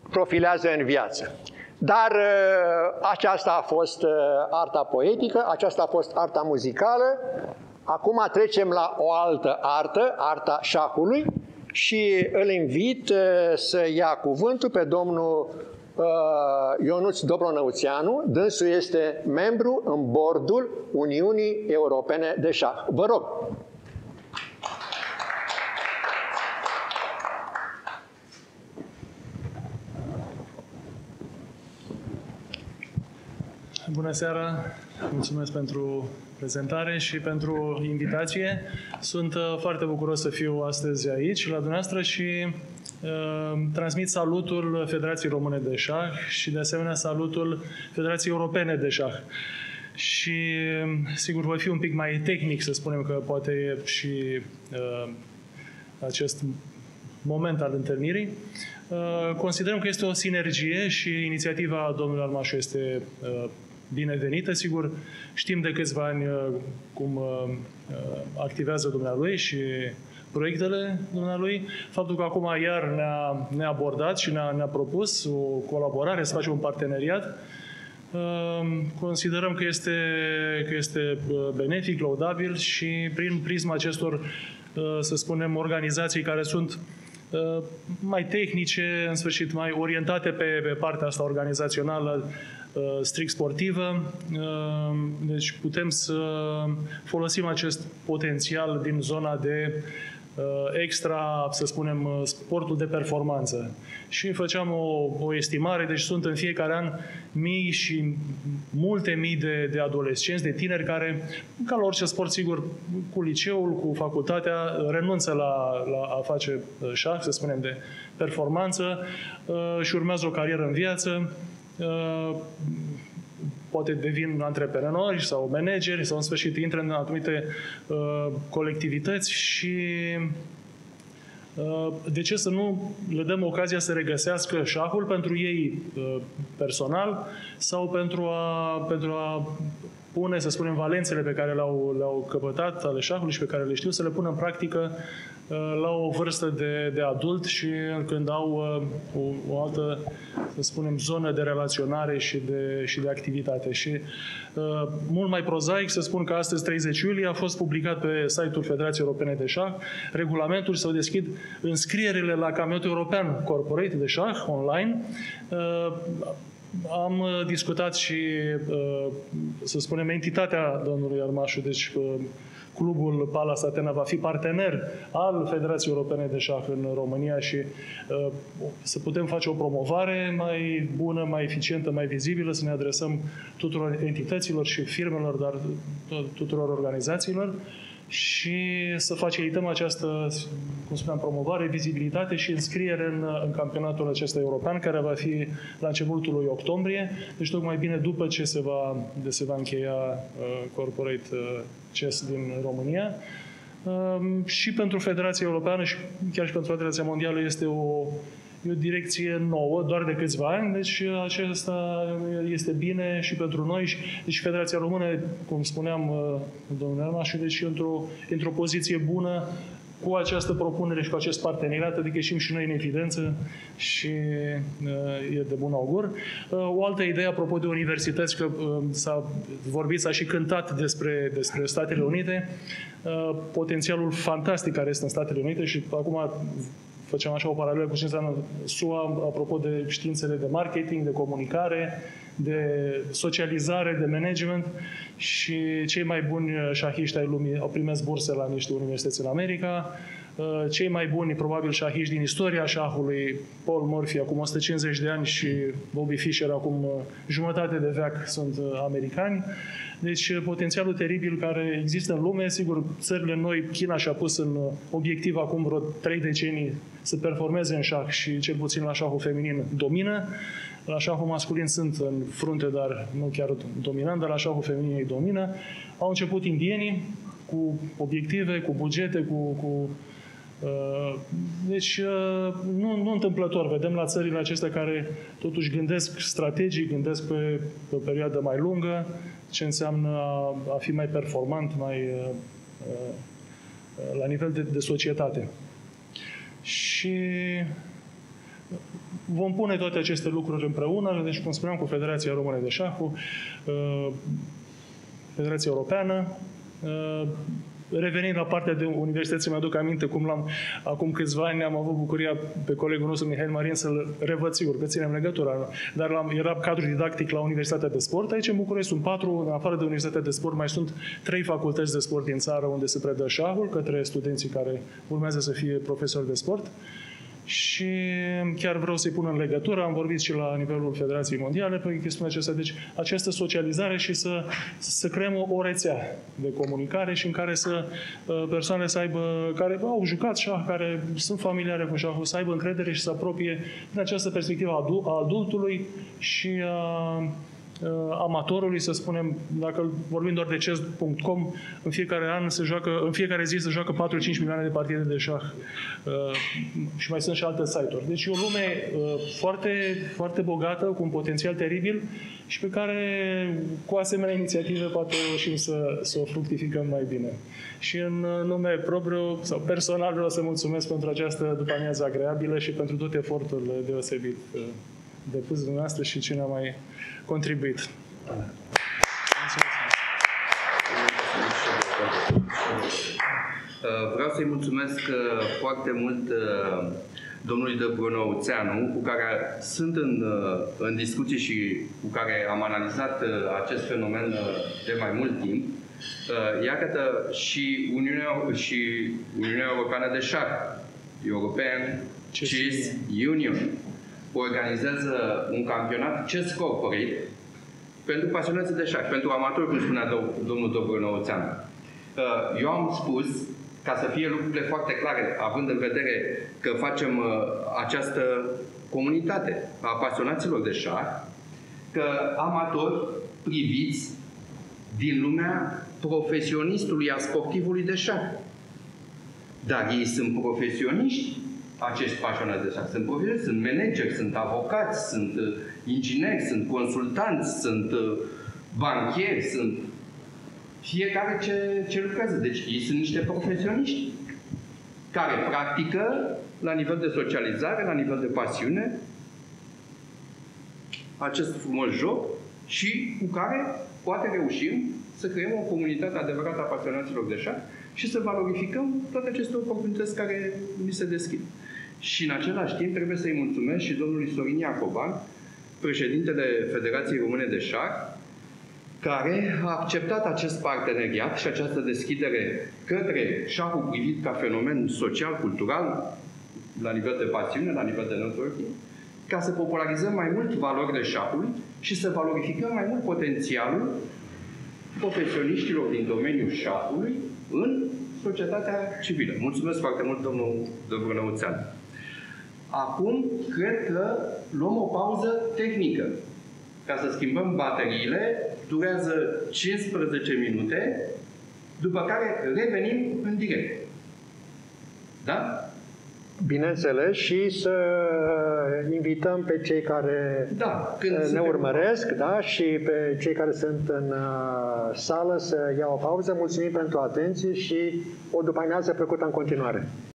profilează în viață. Dar aceasta a fost arta poetică, aceasta a fost arta muzicală. Acum trecem la o altă artă, arta șahului, și îl invit să ia cuvântul pe domnul Ionuț Dobronăuțeanu. Dânsul este membru în bordul Uniunii Europene de Șah. Vă rog! Bună seara! Mulțumesc pentru prezentare și pentru invitație. Sunt foarte bucuros să fiu astăzi aici, la dumneavoastră, și transmit salutul Federației Române de Șah și, de asemenea, salutul Federației Europene de Șah. Și, sigur, voi fi un pic mai tehnic, să spunem, că poate e și acest moment al întâlnirii. Considerăm că este o sinergie și inițiativa domnului Armașu este binevenită. Sigur, știm de câțiva ani cum activează dumnealui și proiectele dumnealui. Faptul că acum iar ne-a abordat și ne-a propus o colaborare, să facem un parteneriat, considerăm că este benefic, lăudabil și prin prisma acestor, să spunem, organizații care sunt mai tehnice, în sfârșit mai orientate pe partea asta organizațională, strict sportivă. Deci putem să folosim acest potențial din zona de extra, să spunem, sportul de performanță. Și făceam o estimare, deci sunt în fiecare an mii și multe mii de adolescenți, de tineri care, ca la orice sport, sigur, cu liceul, cu facultatea, renunță la a face șah, să spunem, de performanță și urmează o carieră în viață. Poate devin antreprenori sau manageri sau, în sfârșit, intră în anumite colectivități și de ce să nu le dăm ocazia să regăsească șahul pentru ei personal sau pentru a pune, să spunem, valențele pe care le-au căpătat ale șahului și pe care le știu, să le pună în practică la o vârstă de adult și când au o altă, să spunem, zonă de relaționare și de activitate. Și mult mai prozaic să spun că astăzi, 30 iulie, a fost publicat pe site-ul Federației Europene de Șah regulamentul și s-au deschid înscrierile la Campionatul European Corporate de Șah online. Am discutat și, să spunem, entitatea domnului Armașu, deci clubul Palas Atena va fi partener al Federației Europene de Șah în România și să putem face o promovare mai bună, mai eficientă, mai vizibilă, să ne adresăm tuturor entităților și firmelor, dar tuturor organizațiilor și să facilităm această, cum spuneam, promovare, vizibilitate și înscriere în campionatul acesta european, care va fi la începutul lui octombrie, deci tocmai bine după ce se va încheia Corporate Chess din România. Și pentru Federația Europeană și chiar și pentru Federația Mondială este o direcție nouă, doar de câțiva ani, deci acesta este bine și pentru noi. Deci Federația Română, cum spuneam, domnule Armașu, deci într-o poziție bună cu această propunere și cu acest parteneriat, adică ieșim și noi în evidență și e de bun augur. O altă idee, apropo de universități, că s-a vorbit, s-a și cântat despre Statele Unite, potențialul fantastic care este în Statele Unite și acum făceam așa o paralelă cu ce înseamnă SUA, apropo de științele de marketing, de comunicare, de socializare, de management, și cei mai buni șahiști ai lumii au primit burse la niște universități în America. Cei mai buni, probabil, șahiști din istoria șahului, Paul Morphy acum 150 de ani și Bobby Fischer acum jumătate de veac, sunt americani. Deci potențialul teribil care există în lume, sigur, țările noi, China și-a pus în obiectiv acum vreo 3 decenii să performeze în șah și cel puțin la șahul feminin domină. La șahul masculin sunt în frunte, dar nu chiar dominant, dar la șahul feminin ei domină. Au început indienii cu obiective, cu bugete, deci, nu întâmplător. Vedem la țările acestea care totuși gândesc strategic, gândesc pe o perioadă mai lungă, ce înseamnă a fi mai performant, mai la nivel de societate. Și vom pune toate aceste lucruri împreună, deci, cum spuneam, cu Federația Română de Șah, cu Federația Europeană. Revenind la partea de universități, mi-aduc aminte cum acum câțiva ani am avut bucuria pe colegul nostru Mihail Marin să-l revăd, sigur că ținem legătura, dar era cadru didactic la Universitatea de Sport. Aici în București sunt 4, în afară de Universitatea de Sport, mai sunt 3 facultăți de sport din țară unde se predă șahul către studenții care urmează să fie profesori de sport. Și chiar vreau să-i pun în legătură, am vorbit și la nivelul Federației Mondiale pe chestiunea aceasta, deci această socializare și să creăm o rețea de comunicare și în care persoanele să aibă, care au jucat șah, care sunt familiare cu șahul, să aibă încredere și să apropie din această perspectivă a adultului și a amatorului, să spunem, dacă vorbim doar de chess.com, în fiecare zi se joacă 4-5 milioane de partide de șah și mai sunt și alte site-uri. Deci e o lume foarte, foarte bogată, cu un potențial teribil și pe care, cu asemenea inițiative, poate reușim să o fructificăm mai bine. Și în nume propriu sau personal vreau să mulțumesc pentru această după-amiază agreabilă și pentru toate eforturile deosebit depus dumneavoastră și cine a mai contribuit. Vreau să-i mulțumesc foarte mult domnului Dobrănăuțeanu, cu care sunt în discuții și cu care am analizat acest fenomen de mai mult timp. Iată și Uniunea Europeană de Șah, European Chess Union, organizează un campionat Chess Corporate pentru pasionații de șah, pentru amatori, cum spunea domnul Dobrănăuțeanu. Eu am spus, ca să fie lucrurile foarte clare, având în vedere că facem această comunitate a pasionaților de șah, că amatori priviți din lumea profesionistului, a sportivului de șah. Dar ei sunt profesioniști, acești pasionați de șah. Sunt profesioniști, sunt manageri, sunt avocați, sunt ingineri, sunt consultanți, sunt banchieri, sunt fiecare ce lucrează. Deci ei sunt niște profesioniști care practică la nivel de socializare, la nivel de pasiune acest frumos joc și cu care poate reușim să creăm o comunitate adevărată a pasionaților de șah și să valorificăm toate aceste oportunități care ni se deschid. Și în același timp trebuie să-i mulțumesc și domnului Sorin Iacoban, președintele Federației Române de Șah, care a acceptat acest parteneriat și această deschidere către șahul privit ca fenomen social-cultural, la nivel de pasiune, la nivel de networking, ca să popularizăm mai mult valorile șahului și să valorificăm mai mult potențialul profesioniștilor din domeniul șahului în societatea civilă. Mulțumesc foarte mult, domnul Dobrănăuțeanu. Acum, cred că luăm o pauză tehnică ca să schimbăm bateriile. Durează 15 minute, după care revenim în direct. Da? Bineînțeles, și să invităm pe cei care ne urmăresc, da, și pe cei care sunt în sală să ia o pauză. Mulțumim pentru atenție și o după-amiază plăcută în continuare.